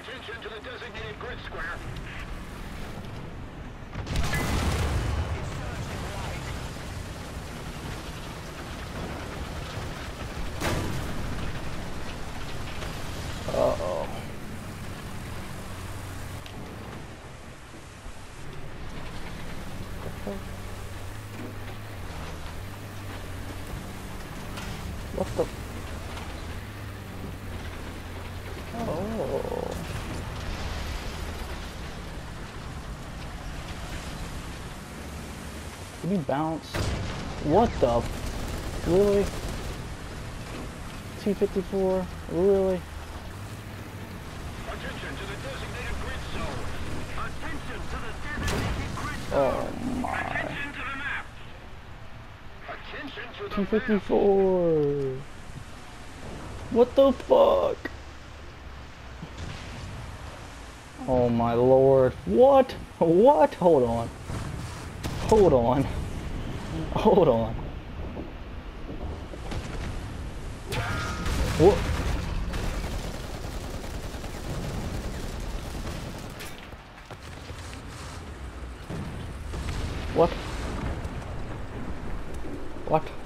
Attention to the designated grid square. Uh-oh. What the? Oh. Did he bounce? What the? Really? T-54? Really? Attention to the designated grid zone. Attention to the designated grid zone. Oh my. Attention to the map. Attention to the map. T-54. What the fuck? Oh my lord. What? What? Hold on. Hold on. Hold on. What? What? What?